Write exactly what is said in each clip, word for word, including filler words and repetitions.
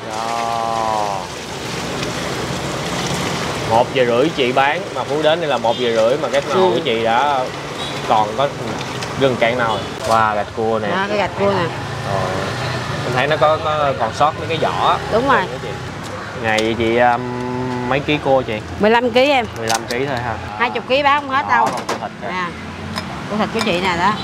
Đó. Một giờ rưỡi chị bán mà Phú đến đây là một giờ rưỡi mà cái nồi của chị đã còn có gần cạn nồi. Wow, gạch cua nè. Đó, cái gạch cua nè. Rồi. Mình thấy nó có, có còn sót mấy cái vỏ. Đúng rồi. Ngày vậy chị um, mấy ký cua chị? mười lăm ký em. mười lăm ký thôi ha. hai mươi ký bán không hết đâu. Còn cua thịt nè. À, cua thịt của chị nè đó.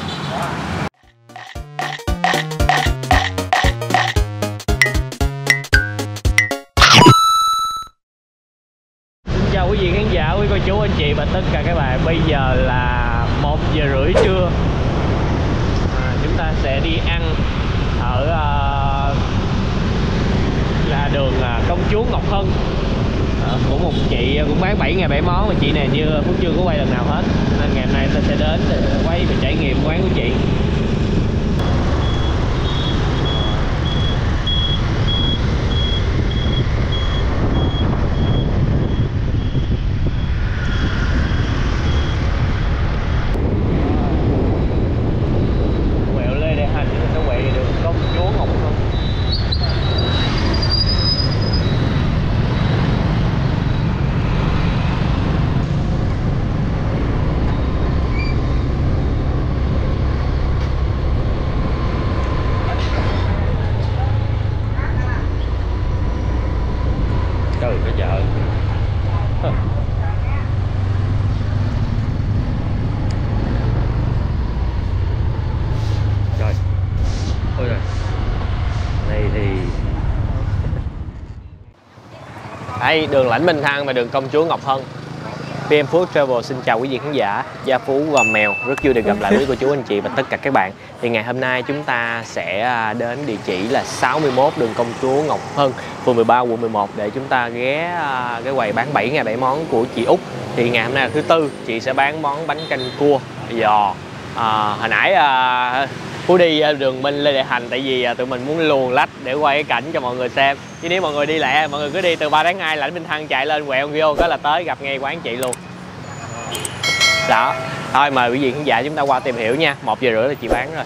Chào quý vị khán giả, quý cô chú, anh chị và tất cả các bạn. Bây giờ là một giờ rưỡi trưa. à, Chúng ta sẽ đi ăn ở uh, là đường uh, Công Chúa Ngọc Hân, uh, của một chị cũng bán bảy ngày bảy món. Mà chị này như Phú chưa có quay lần nào hết, nên ngày hôm nay ta sẽ đến để quay và trải nghiệm quán của chị. Trời cái chợ. Trời. Ôi trời. Đây thì đây đường Lãnh Minh Thăng và đường Công Chúa Ngọc Hân. pê em Food Travel xin chào quý vị khán giả. Gia Phú Gò Mèo rất vui được gặp lại quý cô chú anh chị và tất cả các bạn. Thì ngày hôm nay chúng ta sẽ đến địa chỉ là sáu mươi mốt đường Công Chúa Ngọc Hân, phường mười ba, quận mười một để chúng ta ghé cái quầy bán bảy ngày bảy món của chị Út. Thì ngày hôm nay là thứ tư, chị sẽ bán món bánh canh cua giò. À, hồi nãy à, Phú đi đường bên Lê Đại Hành tại vì à, tụi mình muốn luồn lách để quay cái cảnh cho mọi người xem. Chứ nếu mọi người đi lẹ, mọi người cứ đi từ ba tháng hai Lãnh Minh Thăng chạy lên quẹo vô cái là tới gặp ngay quán chị luôn. Đó. Thôi mời quý vị khán giả chúng ta qua tìm hiểu nha. Một giờ rưỡi là chị bán rồi.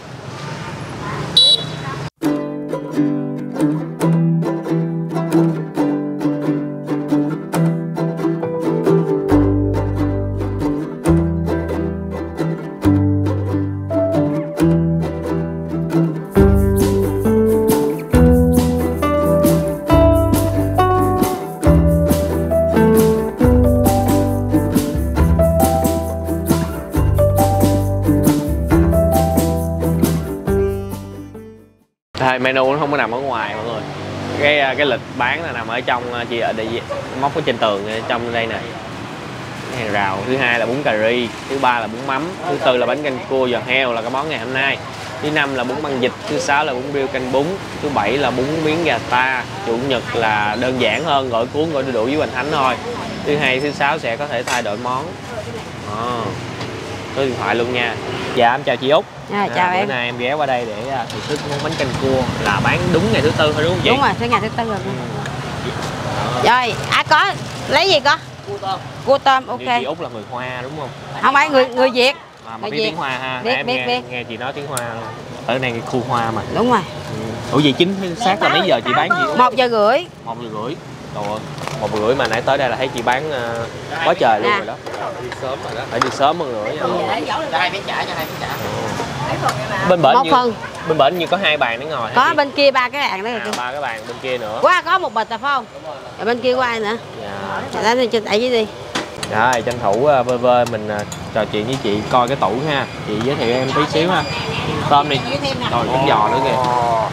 Menu nó không có nằm ở ngoài mọi người. Cái cái lịch bán là nằm ở trong, chị ở đây móc ở trên tường ở trong đây nè. Cái hàng rào. Thứ hai là bún cà ri, thứ ba là bún mắm, thứ tư là bánh canh cua giò heo là cái món ngày hôm nay. Thứ năm là bún măng vịt, thứ sáu là bún riêu canh bún, thứ bảy là bún miếng gà ta, chủ nhật là đơn giản hơn, gỏi cuốn, gỏi đu đủ với hoành thánh thôi. Thứ hai, thứ sáu sẽ có thể thay đổi món. À, số điện thoại luôn nha. Dạ em chào chị Út. À, chào à, bữa em. nay em ghé qua đây để uh, thưởng thức món bánh canh cua là bán đúng ngày thứ tư thôi đúng không chị? Đúng rồi, tới ngày thứ tư rồi. Ừ. Rồi, à có lấy gì con? Cua tôm. Cua tôm, ok. Như chị Út là người Hoa đúng không? Không phải người người Việt. À, mà biết tiếng Hoa ha. Biết, em biết, nghe, biết. nghe chị nói tiếng Hoa luôn. Ở đây khu Hoa mà. Đúng rồi. Ừ. Ủa vậy chính xác là mấy giờ chị bán gì? Một giờ rưỡi. Một giờ rưỡi. Trời ơi, một giờ rưỡi mà nãy tới đây là thấy chị bán uh, quá trời luôn à. Rồi đó. Đi sớm rồi đó. Phải đi sớm hơn nữa nha. Cho hai miếng chả, cho hai miếng chả. Bên bển một như phần. Bên bển như có hai bàn để ngồi. Có bên kia ba cái bàn đó. À, ba cái bàn bên kia nữa. Quá có một bịch à phải không? Rồi bên kia có ai nữa? Dạ. Dạ, trên đẩy dưới đi. Rồi tranh thủ uh, vơi vơi mình uh, trò chuyện với chị coi cái tủ ha. Chị giới thiệu em tí xíu ha. Tôm đi. Rồi trứng giò nữa kìa.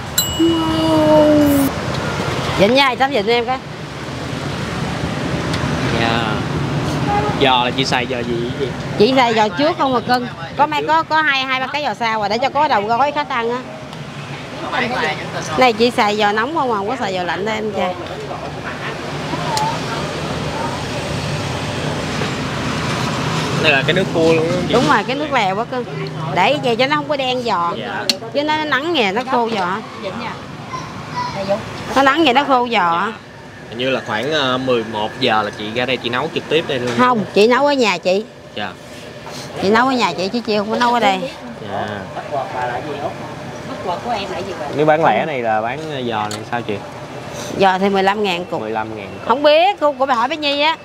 Dịnh nha, tấm dịnh em cái. Dạ. Giò là chị xài giò gì vậy? Chị xài giò trước không mà cưng. Có mấy có có hai hai ba cái giò sau rồi để cho có đầu gói khách ăn á. Này chị xài giò nóng không, không có xài giò lạnh đâu em trai. Đây là cái nước cua luôn đúng không chị? Đúng rồi, cái nước lèo quá cưng. Để vậy cho nó không có đen giò. Dạ. Chứ nó nắng nghè nó khô giò. Nó nắng vậy nó khô giò. Hình như là khoảng uh, mười một giờ là chị ra đây chị nấu trực tiếp đây luôn. Không, chị nấu ở nhà chị. Dạ. Chị nấu ở nhà chị chứ chị không có nấu ở đây. Dạ. Nếu bán lẻ này là bán giò này sao chị? Giò thì mười lăm ngàn cục. mười lăm ngàn cục. Không biết, cô cô phải hỏi bé Nhi á.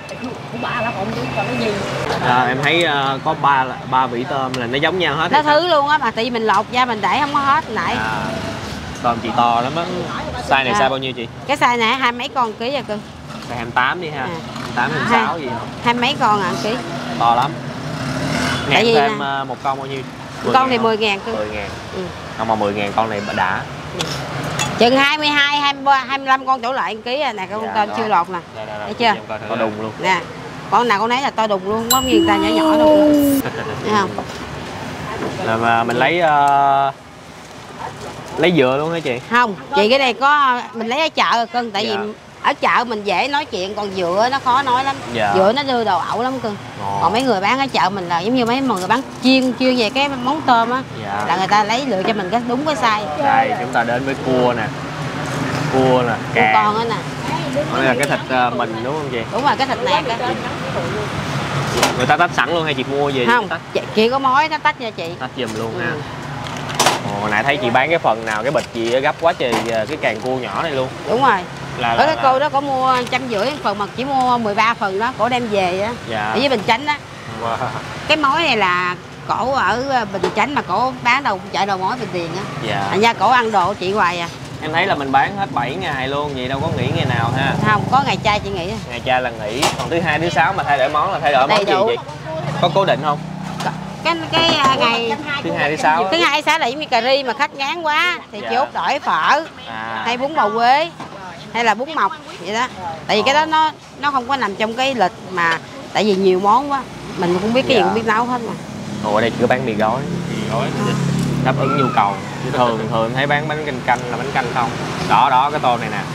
À, em thấy uh, có ba ba vỉ tôm là nó giống nhau hết. Nó thứ luôn á, mà tại vì mình lột ra mình để không có hết nãy. À, tôm chị to lắm á. Size này à. Size bao nhiêu chị? Cái size này hai mấy con ký à cưng? Size hai mươi tám đi ha. À. hai mươi tám, hai mươi sáu gì không? Hai mấy con à ký? To lắm. Ngàn tại thêm nè, một con bao nhiêu? Con thì mười ngàn cưng. mười ngàn. Ừ. Không mà mười ngàn con này đã. Ừ. Chừng hai mươi hai, hai mươi ba, hai mươi lăm con chỗ lại ký à nè, con dạ, tôm chưa lột nè. Đây, đây, đây. Thấy chưa? To đùng luôn. Nè. Con nào con nấy là to đùng luôn, có như người ta nhỏ nhỏ luôn. Thấy không? Là mà mình lấy uh, lấy dừa luôn hả chị? Không, chị cái này có mình lấy ở chợ rồi cưng, tại dạ. vì ở chợ mình dễ nói chuyện, còn dừa nó khó nói lắm. Dạ. Dừa nó đưa đồ ẩu lắm cưng. Ồ. Còn mấy người bán ở chợ mình là giống như mấy người bán chuyên chuyên về cái món tôm á, dạ. là người ta lấy lựa cho mình cái đúng cái size. Đây chúng ta đến với cua nè, cua nè, càng. Con á nè. Đây là cái thịt uh, mình đúng không chị? Đúng rồi, cái thịt nạc á. Người ta tách sẵn luôn hay chị mua về? Không, chị, chị có mối nó tách nha chị. Tách giùm luôn ừ. ha. Ồ, hồi nãy thấy chị bán cái phần nào cái bịch gì gấp quá trời cái càng cua nhỏ này luôn. Đúng rồi. Là, ở là, cái là... cô đó có mua trăm rưỡi phần mà chỉ mua mười ba phần đó, cổ đem về á. Dạ. Ở với Bình Chánh á. Wow. Cái mối này là cổ ở Bình Chánh mà cổ bán đầu chợ đầu mối Bình Điền á. Dạ. Thành ra cổ ăn đồ của chị hoài à. Em thấy là mình bán hết bảy ngày luôn, vậy đâu có nghỉ ngày nào ha? Không, có ngày chay chị nghỉ. Ngày chay là nghỉ, còn thứ hai, thứ sáu mà thay đổi món là thay đổi món gì vậy? Có cố định không? Cái cái ngày thứ hai, thứ sáu. Thứ hai, thứ sáu là giống như cà ri mà khách ngán quá thì dạ. chị Út đổi phở, à. hay bún bò Quế, hay là bún mọc vậy đó. Tại vì cái đó nó nó không có nằm trong cái lịch mà tại vì nhiều món quá, mình cũng biết cái dạ. gì cũng biết nấu hết mà. Ồ, ở đây chỉ có bán mì gói, mì gói đáp ứng nhu cầu. Thường thường thấy bán bánh canh canh là bánh canh không. Đó đó cái tô này nè.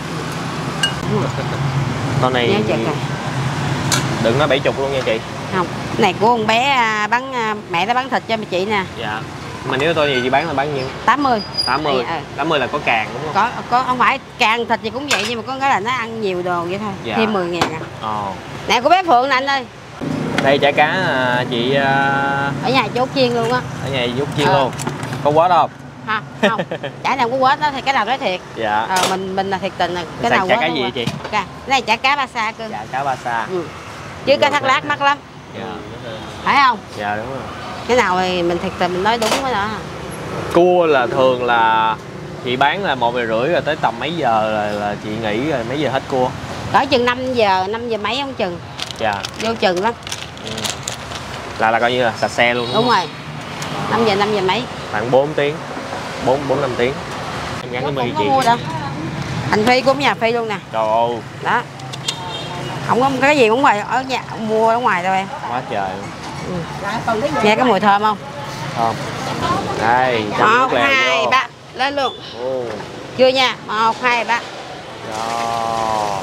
Tô này đừng nói bảy chục luôn nha chị. Không, cái này của con bé bán mẹ nó bán thịt cho chị nè. Dạ. Mà nếu tôi gì chị bán là bán nhiêu? tám mươi. tám mươi. À, tám mươi là có càng đúng không? Có có không phải càng thịt gì cũng vậy nhưng mà có cái là nó ăn nhiều đồ vậy thôi. Dạ. Thêm mười ngàn à. Ồ. Nè của bé Phượng nè anh ơi. Đây chả cá chị ở nhà chú chiên luôn á. Ở nhà chú chiên ờ. luôn. Có quá đâu? Ha, không. Chả nào có quết đó thì cái nào nói thiệt. Dạ. Ờ, mình mình là thiệt tình là cái nào chả cá gì vậy chị? Cái này chả cá ba sa cơ. Chả cá ba sa. Ừ. Chứ cá thác lát mắc lắm. Dạ. Phải không? Dạ đúng rồi. Cái nào thì mình thiệt tình mình nói đúng cái đó. Cua là thường là chị bán là một giờ rưỡi rồi tới tầm mấy giờ là, là chị nghỉ rồi mấy giờ hết cua? Cỡ chừng năm giờ, năm giờ mấy không chừng. Dạ. Vô chừng lắm. Ừ. Là là coi như là sạch xe luôn đúng, đúng không? rồi. năm giờ, năm giờ mấy. Khoảng bốn tiếng. bốn, bốn, năm tiếng. Em gắn cái mì chị. Mua đâu. Hành Phi cũng nhà Phi luôn nè. Trời ơi. Đó. Không có cái gì cũng ngoài ở nhà mua ở ngoài đâu em. Quá trời. Ừ. Nghe cái mùi thơm không? Thơm. Đây, một, hai, ba, lên luôn. Ồ. Chưa nha, một, hai, ba. Đó.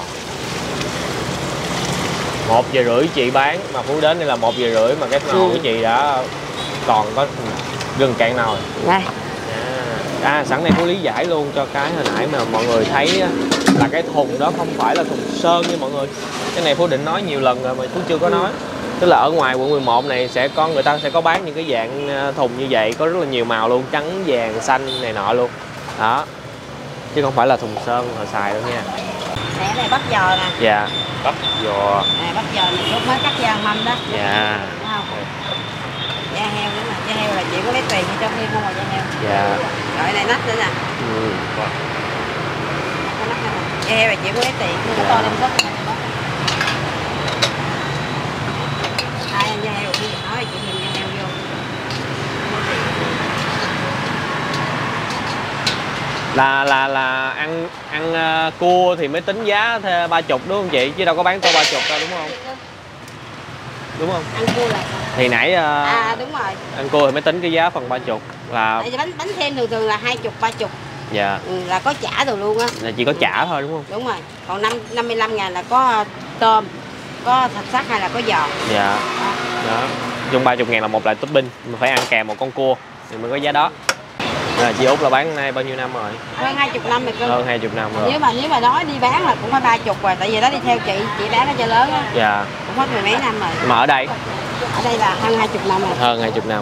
Một giờ rưỡi chị bán mà Phú đến đây là một giờ rưỡi mà cái nồi ừ. của chị đã còn có gần cạn nồi. Đây. À, à sẵn đây Phú lý giải luôn cho cái hồi nãy mà mọi người thấy là cái thùng đó không phải là thùng sơn nha mọi người. Cái này Phú định nói nhiều lần rồi mà Phú chưa có nói. Tức là ở ngoài quận mười một này sẽ có người ta sẽ có bán những cái dạng thùng như vậy, có rất là nhiều màu luôn, trắng, vàng, xanh này nọ luôn. Đó. Chứ không phải là thùng sơn họ xài đâu nha. Nè này bắp giò nè. Dạ, bắp giò. Nè bắp giò này lúc mới cắt da mâm đó. Dạ. Đúng không? Da heo nữa nè, da heo là chị có lấy tiền cho thêm không mà da heo. Dạ. Rồi này nách nữa nè. Ừ. Da heo là chị có lấy tiền, nhưng mà to lên rất là ai ăn da heo đi, nói chị thêm da heo vô. Là là là ăn ăn uh, cua thì mới tính giá ba chục đúng không chị, chứ đâu có bán tô ba chục đâu đúng không? Đúng không? Ăn cua là thì nãy uh, à đúng rồi. Ăn cua thì mới tính cái giá phần ba chục là tại vì bánh bánh thêm thường thường là hai chục ba chục. Dạ. Ừ, là có chả đồ luôn á. Là chỉ có chả thôi đúng không? Đúng rồi. Còn năm năm mươi lăm ngàn là có tôm, có thịt sắt hay là có giò. Dạ. Đó. Chung ba mươi ngàn là một loại topping, mà phải ăn kèm một con cua thì mới có giá đó. À, chị Út là bán nay bao nhiêu năm rồi? Hơn hai mươi năm rồi cơ. Hơn hai mươi năm rồi. Nếu mà nếu mà nói đi bán là cũng phải ba mươi rồi, tại vì đó đi theo chị, chị bán ở chợ lớn á. Dạ. Cũng hết mười mấy năm rồi. Mà ở đây? Ở đây là hơn hai mươi năm rồi. Hơn hai mươi năm.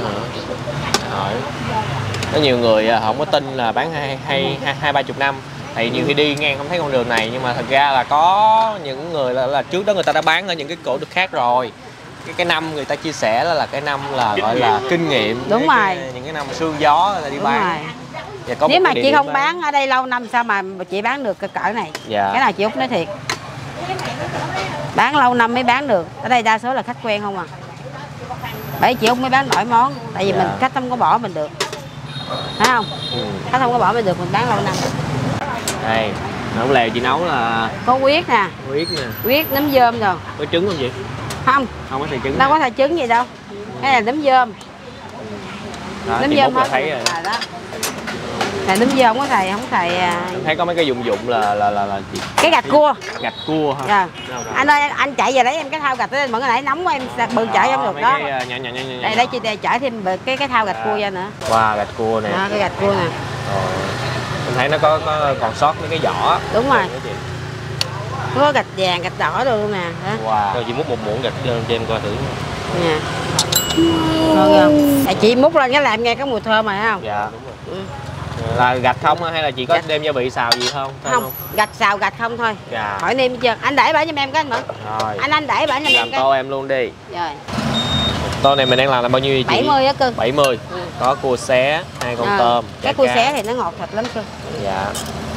Rồi. Có nhiều người không có tin là bán hai hai hai hai ba chục năm, Thì nhiều khi đi ngang không thấy con đường này, nhưng mà thật ra là có những người là, là trước đó người ta đã bán ở những cái cổ khác rồi. Cái cái năm người ta chia sẻ đó là cái năm là gọi là kinh nghiệm. Đúng cái, rồi. Cái, những cái năm sương gió là đi Đúng bán. Và có nếu mà chị không bán. bán ở đây lâu năm sao mà chị bán được cái cỡ này? Dạ. Cái nào chị Út nói thiệt. Bán lâu năm mới bán được. Ở đây đa số là khách quen không à. Bởi chị Út mới bán nổi món. Tại vì dạ. mình khách không có bỏ mình được. Thấy không? Ừ. Khách không có bỏ mình được, mình bán lâu năm. Đây, nấu lèo chị nấu là có huyết nè. Huyết nè. Huyết, nấm dơm rồi. Có trứng không chị? Không. Không có xài trứng. Đâu có xài trứng gì đâu. Cái này là nấm dơm. Đó, nấm dơm hết thấy rồi. À, đó. Này nấm dơm không có xài, không xài. Em thấy có mấy cái dụng dụng là là là, là gì? Cái gạch cua. Gạch cua hả? Dạ. Anh ơi, anh chạy về lấy em cái thao gạch lên, mà cái nãy nóng quá em bự chở không được đó. Cái, nhỏ, nhỏ, nhỏ, nhỏ. Đây đây chị để chở thêm cái cái thao gạch cua ra nữa. Wow, gạch cua nè. À, cái gạch cua nè. Rồi. Em thấy nó có, có còn sót mấy cái vỏ. Đúng rồi. Có gạch vàng, gạch đỏ rồi luôn nè. Wow. Rồi chị múc một muỗng gạch cho em coi thử. Nè. Ngon không? À, chị múc lên cái làm nghe có mùi thơm rồi không? Dạ, đúng rồi. Ừ. Là gạch không hay là chị có gạch. Đem gia vị xào gì không? Không, không, gạch xào gạch không thôi. Dạ. Hỏi nêm chưa? Anh để bả cho em cái anh mở. Rồi. Anh anh để bả cho em làm cái. tô em luôn đi. Rồi. Tô này mình đang làm là bao nhiêu vậy chị? bảy mươi á cưng. bảy mươi. Ừ. Có cua xé, hai con à, tôm. Cái cua xé thì nó ngọt thịt lắm cưng. Dạ.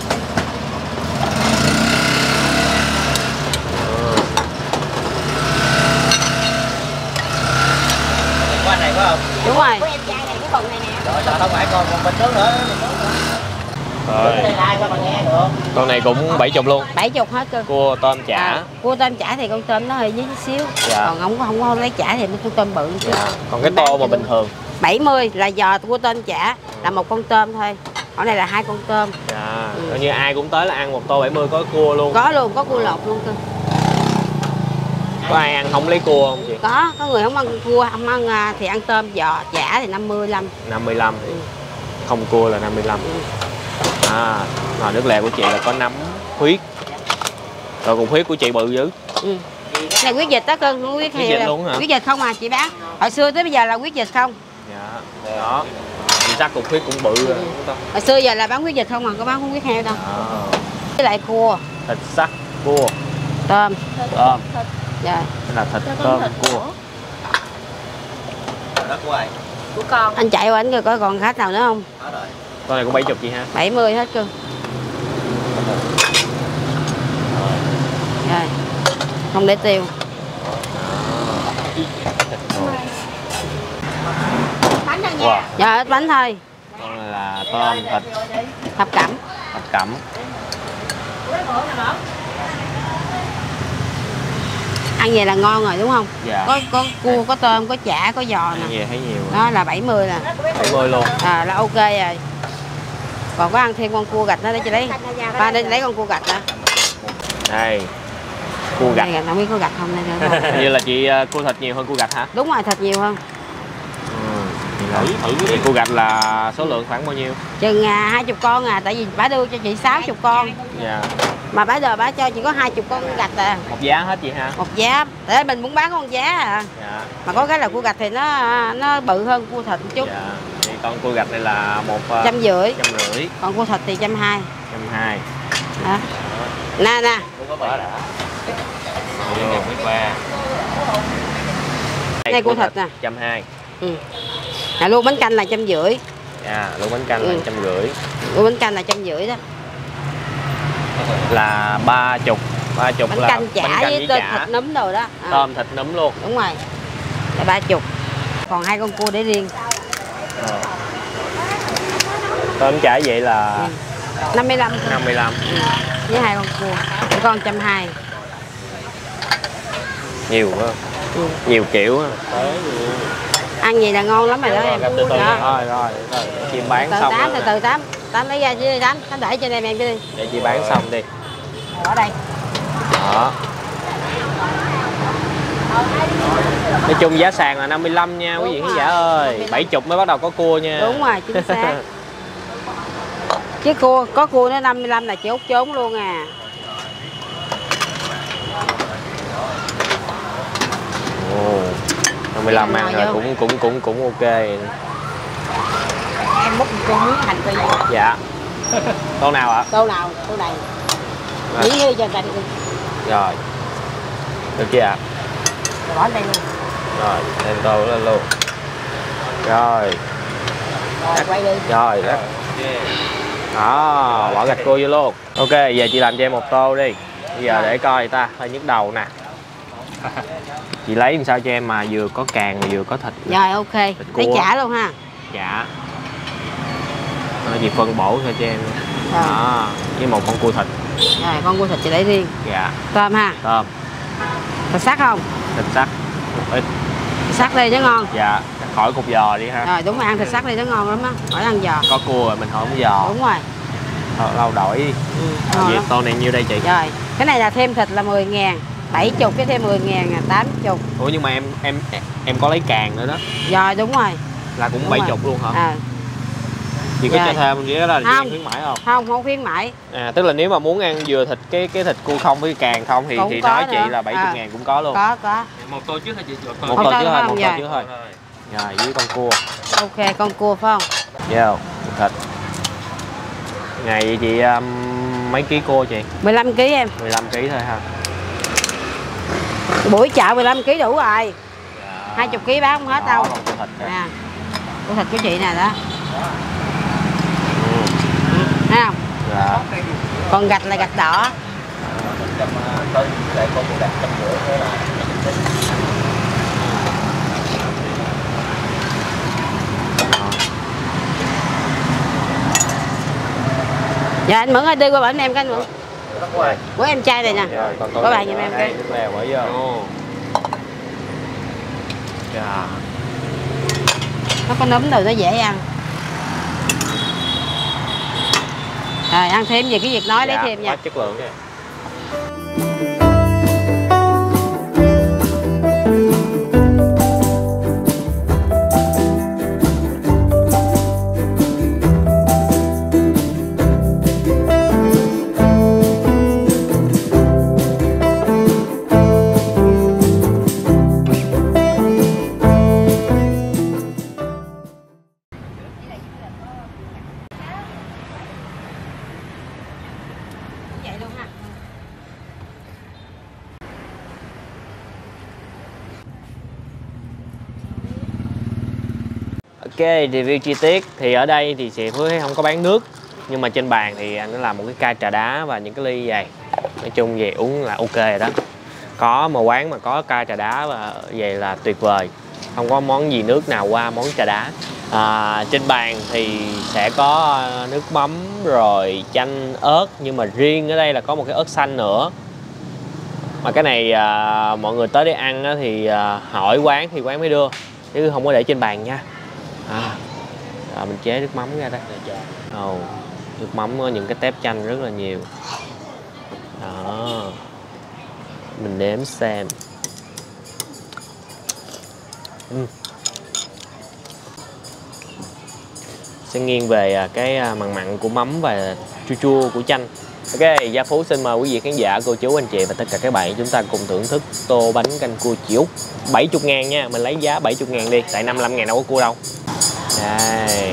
Qua này có không? Đúng rồi. Có em trai này cái phần này nè. Rồi không phải còn một bình nước nữa. Rồi. Con này cũng bảy chục luôn. bảy chục hết cưng. Cua tôm chả. À, cua tôm chả thì con tôm nó hơi với xíu. Dạ. Còn không có không có lấy chả thì nó con tôm bự chứ. Dạ. Còn cái tô mà bình thường bảy mươi là giò cua tôm chả là một con tôm thôi. Ở này là hai con tôm. Dạ. Ừ. Như ai cũng tới là ăn một tô bảy mươi có cua luôn. Có luôn, có cua lột luôn cưng. Có ai ăn không lấy cua không chị? Có, có người không ăn cua, không ăn thì ăn tôm giò chả thì năm mươi lăm. năm mươi lăm. Ừ. Không cua là năm mươi lăm. Ừ. À, nồi nước lèo của chị là có nấm, huyết. Rồi cục huyết của chị bự dữ. Ừ. Này huyết vịt đó cưng, không huyết heo. Luôn hả? Huyết vịt không à chị bán. Hồi xưa tới bây giờ là huyết vịt không. Dạ. Đó. Chị chắc cục huyết cũng bự rồi. Ừ. Hồi xưa giờ là bán huyết vịt không à, có bán không huyết heo đâu. À. Với lại cua. Thịt sắt, cua. Tôm. Tôm. Dạ. Đây là thịt tôm, cua. Đó của ai? Của con. Anh chạy qua anh coi có còn khách nào nữa không? Đó rồi. Con này cũng bảy mươi chị ha? bảy mươi hết cưng. Rồi. Không để tiêu. Bánh thôi nha. Wow. Dạ, ít bánh thôi. Con này là tôm, thịt. Thập cẩm. Thập cẩm. Ăn vậy là ngon rồi đúng không? Dạ. Có có cua, có tôm, có chả, có giò nè. Ăn về thấy nhiều. Đó là bảy mươi nè. bảy mươi luôn. À là ok rồi. Còn có ăn thêm con cua gạch nữa để chị lấy. Ba để lấy con cua gạch nữa. Đây. Cua gạch. Đây, không biết có gạch không đây nữa. Như là chị cua thịt nhiều hơn cua gạch hả? Đúng rồi, thịt nhiều hơn. Ừ. Thử thử cua gạch là số lượng khoảng bao nhiêu? Chừng à, hai chục con à, tại vì bà đưa cho chị sáu chục con. Dạ. Mà bà giờ bà cho chỉ có hai chục con gạch à. Một giá hết chị ha? Một giá. Để mình muốn bán con giá à. Dạ. Mà có cái là cua gạch thì nó nó bự hơn cua thịt một chút. Dạ. Thì con cua gạch này là một trăm rưỡi. Trăm rưỡi. Còn cua thịt thì trăm hai. Trăm hai. Đó. Nè nè. Đây cua thịt nè. Trăm hai. Ừ. À, luôn bánh canh là trăm rưỡi. À, luôn bánh canh ừ. là trăm rưỡi. Luôn bánh canh là trăm rưỡi đó. Là ba chục. Ba chục bánh là canh chả bánh canh với, với tôm thịt nấm đồ đó. À. Tôm thịt nấm luôn. Đúng rồi. Là ba chục. Còn hai con cua để riêng. À. Tôm chả vậy là ừ. năm mươi lăm. năm mươi lăm. Ừ. Với hai con cua. Một con trăm hai. Nhiều quá. Ừ. Nhiều kiểu á. Ăn gì là ngon lắm rồi đó em. Từ từ rồi, rồi, rồi, chị bán từ xong. Tám, từ từ tám, tám lấy ra chứ tám, tám để cho em em đi. Để chị bán xong đi. Ở đây. Đó. Nói chung giá sàn là năm mươi lăm nha quý vị khán giả ơi. bảy mươi mới bắt đầu có cua nha. Đúng rồi, chính xác. Chứ cua, có cua nó năm mươi lăm là chị Út trốn luôn à. Ồ. năm mươi lăm ăn rồi cũng cũng cũng cũng ok. Em múc một con miếng hành phi. Dạ. Tô nào ạ? Tô nào? Tô này. À. Nghỉ ngơi cho canh. Rồi. Được chưa ạ? Rồi bỏ đây luôn. Rồi, thêm tô lên luôn. Rồi. Rồi quay đi. Rồi, đó. Đó, bỏ gạch cua vô luôn. Ok, giờ chị làm cho em một tô đi. Bây giờ để coi người ta, hơi nhức đầu nè. Chị lấy làm sao cho em mà vừa có càng mà vừa có thịt. Rồi ok, lấy chả luôn ha. Chả. Rồi, chị phân bổ thôi cho em. Rồi. Đó, với một con cua thịt. Rồi con cua thịt chị lấy riêng. Dạ. Tôm ha. Tôm. Thịt sắc không? Thịt sắc. Ít. Thịt sắc đi chứ ngon. Dạ, khỏi cục giò đi ha. Rồi đúng rồi, ăn thịt sắc đi nó ngon lắm á. Khỏi ăn giò. Có cua rồi mình không giò. Đúng rồi. Thôi, lâu đổi đi. Ừ, Vậy tô này nhiêu đây chị? Rồi, cái này là thêm thịt là mười ngàn. bảy mươi cái thêm mười ngàn là tám mươi. Ủa nhưng mà em em em có lấy càng nữa đó. Rồi đúng rồi. Là cũng bảy mươi luôn hả? À. Chị có Rồi. cho thêm nghĩa là Không. chị khuyến mãi không? Không, không khuyến mãi. À tức là nếu mà muốn ăn vừa thịt cái cái thịt cua không với càng không thì Cũng thì có nói nữa. chị là bảy mươi À. ngàn cũng có luôn. Có, có. Một tô trước hay chị? Một tô. Một Một tô tô chứ thôi, không? một tô Rồi. chứ thôi. Rồi với con cua. Ok, con cua phải không? Vô, thịt. Ngày vậy chị um, mấy ký cua chị? mười lăm ký em. mười lăm ký thôi ha. Buổi chợ mười lăm ký đủ rồi. Dạ. hai mươi ký bán không hết Đó, đâu. còn cua thịt kìa. À. Cua thịt của chị nè đó. Ừ. Thấy không? Dạ. Còn gạch là gạch đỏ. Dạ anh Mẫn ơi, đưa qua bển em cái anh Mẫn. Của em trai này nè. Rồi, còn tô Có này bạn giùm em đây, cái. nước lèo bỏ vô. Dạ. Nó có nấm rồi nó dễ ăn. Rồi ăn thêm gì cái việc nói Dạ, lấy thêm nha. quá chất lượng nha. Vậy luôn ha. Ok, review chi tiết thì ở đây thì chị Phước thấy không có bán nước, nhưng mà trên bàn thì nó làm một cái ca trà đá và những cái ly vậy. Nói chung về uống là ok rồi đó. Có mà quán mà có ca trà đá và vậy là tuyệt vời. Không có món gì nước nào qua món trà đá. À, trên bàn thì sẽ có nước mắm rồi chanh ớt, nhưng mà riêng ở đây là có một cái ớt xanh nữa. Mà cái này à, mọi người tới đây ăn á, thì à, hỏi quán thì quán mới đưa, chứ không có để trên bàn nha. À, rồi mình chế nước mắm ra đây. Ồ, nước mắm có những cái tép chanh rất là nhiều. Đó, mình nếm xem. uhm. Sẽ nghiêng về cái mặn mặn của mắm và chua chua của chanh. Ok, Gia Phú xin mời quý vị khán giả, cô chú, anh chị và tất cả các bạn chúng ta cùng thưởng thức tô bánh canh cua chị Út. bảy mươi ngàn nha, mình lấy giá bảy mươi ngàn đi, tại năm mươi lăm ngàn đâu có cua đâu. Đây.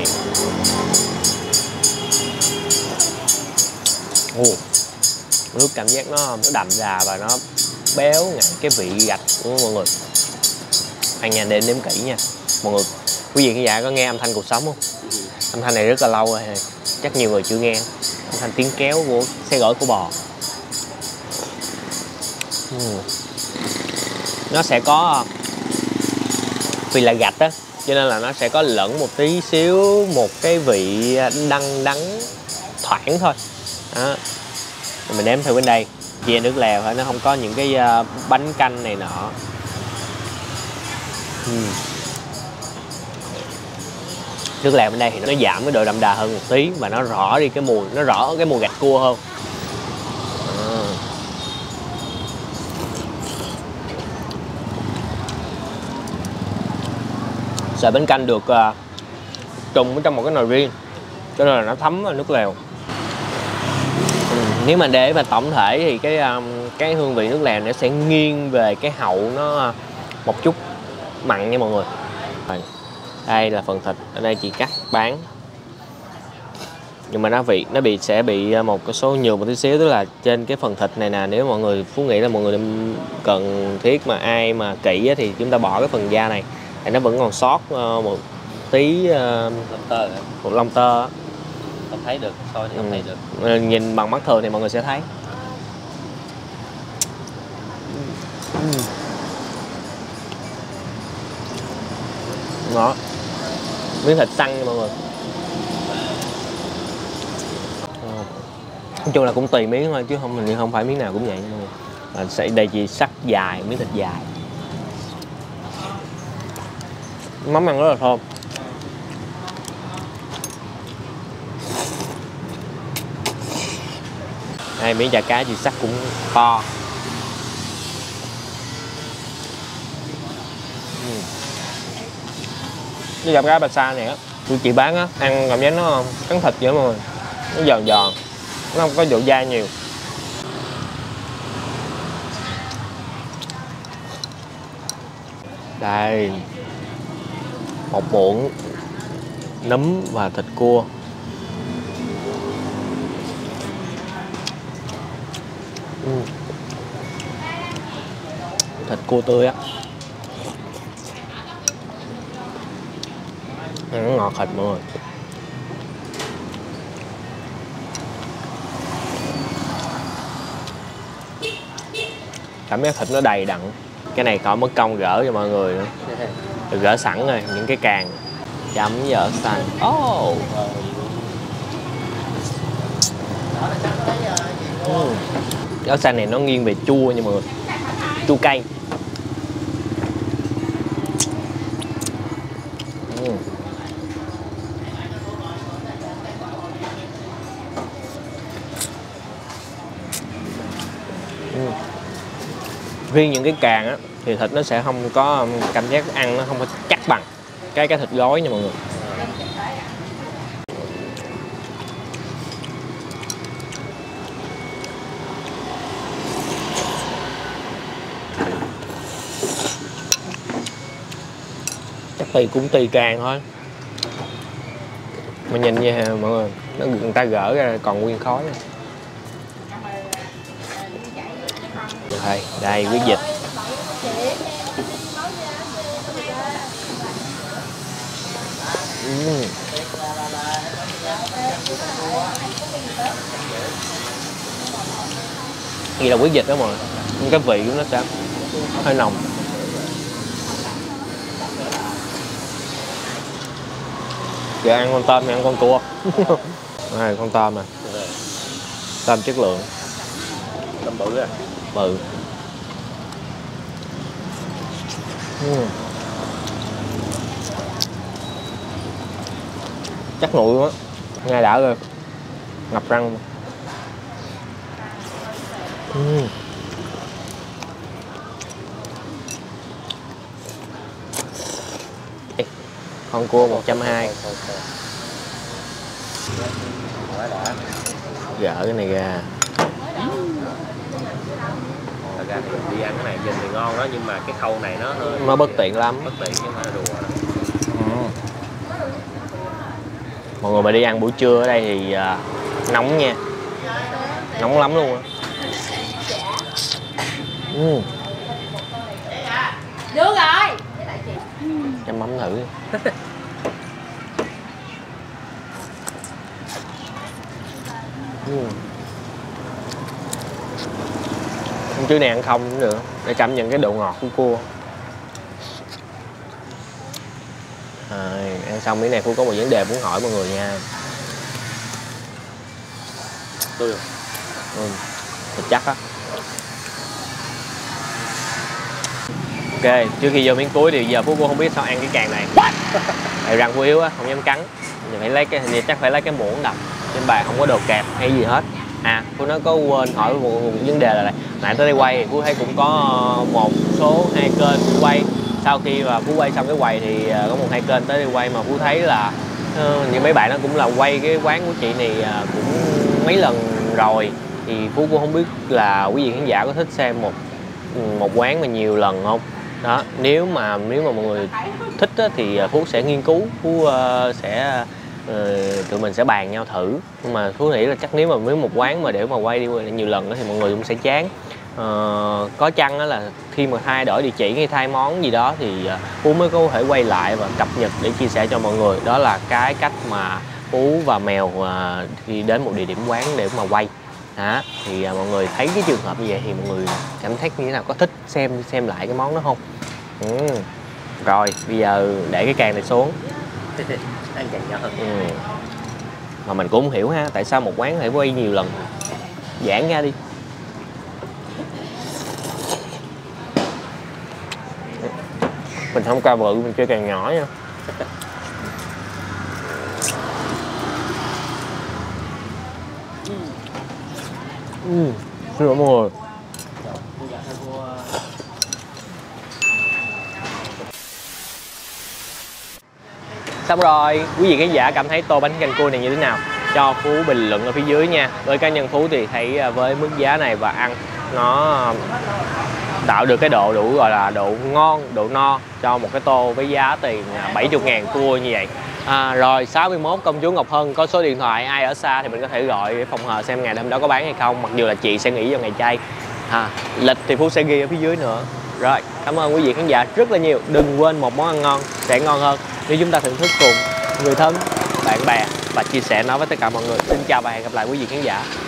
Ồ, nước cảm giác nó, nó đậm đà và nó béo ngậy cái vị gạch của mọi người. Ăn nha, để nếm kỹ nha mọi người. Quý vị khán giả có nghe âm thanh cuộc sống không? Âm thanh này rất là lâu rồi, chắc nhiều người chưa nghe. Âm thanh tiếng kéo của xe gỏi của bò. uhm. Nó sẽ có, vì là gạch á cho nên là nó sẽ có lẫn một tí xíu một cái vị đắng đắng thoảng thôi đó. Mình nếm thử bên đây về nước lèo thôi, nó không có những cái uh, bánh canh này nọ. uhm. Nước lèo bên đây thì nó giảm cái độ đậm đà hơn một tí và nó rõ đi cái mùi, nó rõ cái mùi gạch cua hơn. à. Sợi bánh canh được uh, trùng trong một cái nồi riêng cho nên là nó thấm vào nước lèo. ừ, Nếu mà để mà tổng thể thì cái um, cái hương vị nước lèo nó sẽ nghiêng về cái hậu nó uh, một chút mặn nha mọi người. Rồi. Đây là phần thịt, ở đây chị cắt bán. nhưng mà nó vị nó bị sẽ bị một cái số nhược một tí xíu, tức là trên cái phần thịt này nè, nếu mọi người Phú nghĩ là mọi người cần thiết mà ai mà kỹ thì chúng ta bỏ cái phần da này thì nó vẫn còn sót một tí lông tơ, một lông tơ, không thấy được, soi thì không thấy được, nhìn bằng mắt thường thì mọi người sẽ thấy. Đó, miếng thịt săn nha mọi người. Nói chung là cũng tùy miếng thôi chứ không mình không phải miếng nào cũng vậy nha mọi người. À, sẽ đây chỉ sắc dài, miếng thịt dài. Mắm ăn rất là thơm. Đây, miếng chả cá chị sắc cũng to. Cái chả cá Bạch Sa này á, tôi chị bán á, ăn cảm giác nó cắn thịt vậy mọi người, nó giòn giòn, nó không có độ dai nhiều. Đây, một muỗng nấm và thịt cua. uhm. Thịt cua tươi á, nó ngọt thịt mọi người. Cảm giác thịt nó đầy đặn. Cái này khỏi mất công gỡ cho mọi người nữa, được gỡ sẵn rồi những cái càng. Chấm dở xanh. Oh. uhm. Dở xanh này nó nghiêng về chua nha mọi người, chua cay. uhm. uhm. Riêng những cái càng á thì thịt nó sẽ không có cảm giác ăn, nó không có chắc bằng cái cái thịt gói nha mọi người. Chắc tùy cũng tùy càng thôi. Mà nhìn như mọi người, nó người ta gỡ ra còn nguyên khói này. Đây, đây huyết dịch. uhm. Đây là huyết dịch đó mọi người, cái vị của nó sẽ hơi nồng. Giờ ăn con tôm hay ăn con cua? Này con tôm nè, tôm chất lượng, tôm bự à, bự. uhm. Chắc nguội quá, nghe đã rồi, ngập răng. uhm. Con cua một trăm hai mươi. Gỡ cái này ra. Thật ra thì đi ăn cái này nhìn thì ngon đó, nhưng mà cái khâu này nó hơi nó bất tiện lắm. Bất tiện nhưng mà nó đùa đó. Ừ. Mọi người mà đi ăn buổi trưa ở đây thì uh, nóng nha, nóng lắm luôn á. Ừ. Được rồi. Chấm mắm thử. Ừ. Chứ này ăn không cũng được, để cảm nhận cái độ ngọt của cua. À, ăn xong miếng này Phú có một vấn đề muốn hỏi mọi người nha. Tươi không? Ừ, thịt chắc á. Ok, trước khi vô miếng cuối thì giờ Phú cũng không biết sao ăn cái càng này. Tại răng Phú yếu á, không dám cắn. Giờ phải lấy cái thì chắc phải lấy cái muỗng đập. Trên bàn không có đồ kẹp hay gì hết. À, Phú nói có quên hỏi một, một vấn đề là này. Nãy tới đây quay thì Phú thấy cũng có một số hai kênh quay. Sau khi mà Phú quay xong cái quầy thì có một hai kênh tới đây quay mà Phú thấy là uh, như mấy bạn nó cũng là quay cái quán của chị này uh, cũng mấy lần rồi. Thì Phú cũng không biết là quý vị khán giả có thích xem một một quán mà nhiều lần không. Đó, nếu mà nếu mà mọi người thích á, thì Phú sẽ nghiên cứu, Phú uh, sẽ uh, tụi mình sẽ bàn nhau thử. Nhưng mà Phú nghĩ là chắc nếu mà với một quán mà để mà quay đi quay lại nhiều lần đó, thì mọi người cũng sẽ chán. Uh, có chăng là khi mà thay đổi địa chỉ hay thay món gì đó thì Phú mới có thể quay lại và cập nhật để chia sẻ cho mọi người. Đó là cái cách mà Phú và Mèo uh, khi đến một địa điểm quán để mà quay. Đó, thì uh, mọi người thấy cái trường hợp như vậy thì mọi người cảm thấy như thế nào, có thích xem xem lại cái món đó không? Ừ. Rồi bây giờ để cái càng này xuống. Ăn càng nhỏ hơn. Ừ. Mà mình cũng không hiểu ha, tại sao một quán phải quay nhiều lần, giãn ra đi. Mình không ca bự, mình chơi càng nhỏ nha. Ừ, xin lỗi mọi người. Xong rồi, quý vị khán giả cảm thấy tô bánh canh cua này như thế nào? Cho Phú bình luận ở phía dưới nha. Với cá nhân Phú thì thấy với mức giá này và ăn nó tạo được cái độ đủ gọi là độ ngon, độ no cho một cái tô với giá tiền bảy mươi ngàn cua như vậy. À, rồi sáu mươi mốt Công Chúa Ngọc Hân có số điện thoại, ai ở xa thì mình có thể gọi để phòng hờ xem ngày hôm đó có bán hay không, mặc dù là chị sẽ nghỉ vào ngày chay. À, lịch thì Phú sẽ ghi ở phía dưới nữa. Rồi, cảm ơn quý vị khán giả rất là nhiều. Đừng quên một món ăn ngon sẽ ngon hơn nếu chúng ta thưởng thức cùng người thân, bạn bè và chia sẻ nó với tất cả mọi người. Xin chào và hẹn gặp lại quý vị khán giả.